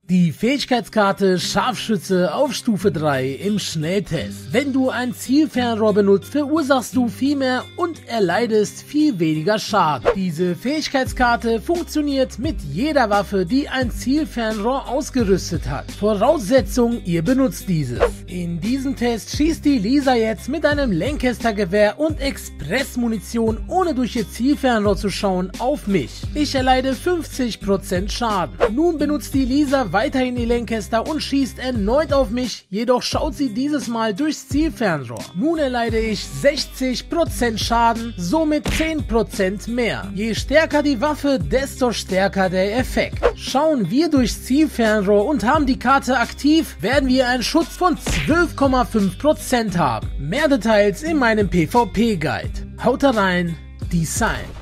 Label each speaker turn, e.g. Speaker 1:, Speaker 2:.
Speaker 1: Die Fähigkeitskarte Scharfschütze auf Stufe 3 im Schnelltest. Wenn du ein Zielfernrohr benutzt, verursachst du viel mehr und erleidest viel weniger Schaden. Diese Fähigkeitskarte funktioniert mit jeder Waffe, die ein Zielfernrohr ausgerüstet hat. Voraussetzung, ihr benutzt dieses. In diesem Test schießt die Lisa jetzt mit einem Lancaster-Gewehr und Expressmunition, ohne durch ihr Zielfernrohr zu schauen, auf mich. Ich erleide 50% Schaden. Nun benutzt die Lisa weiterhin die Lancaster und schießt erneut auf mich, jedoch schaut sie dieses Mal durchs Zielfernrohr. Nun erleide ich 60% Schaden, somit 10% mehr. Je stärker die Waffe, desto stärker der Effekt. Schauen wir durchs Zielfernrohr und haben die Karte aktiv, werden wir einen Schutz von 12,5% haben. Mehr Details in meinem PvP-Guide. Haut rein, Design.